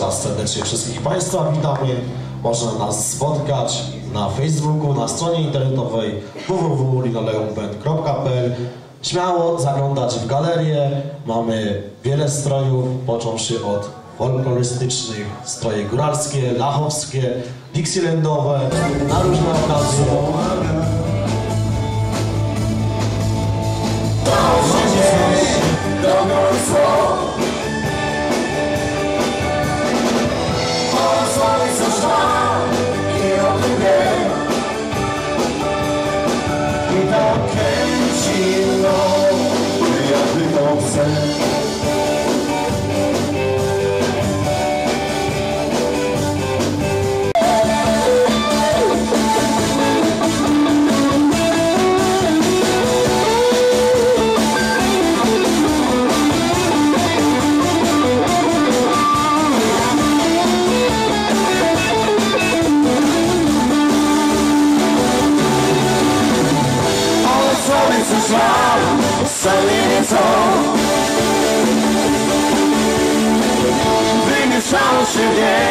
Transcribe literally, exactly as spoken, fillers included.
raz serdecznie wszystkich Państwa witamy. Można nas spotkać na Facebooku, na stronie internetowej w w w kropka linoleumband kropka p l. Śmiało zaglądać w galerię. Mamy wiele strojów, począwszy od folklorystycznych, stroje góralskie, lachowskie, dixielandowe, na różne okazje. I tak kręci mną, jakby to chcę. Wymieszało się w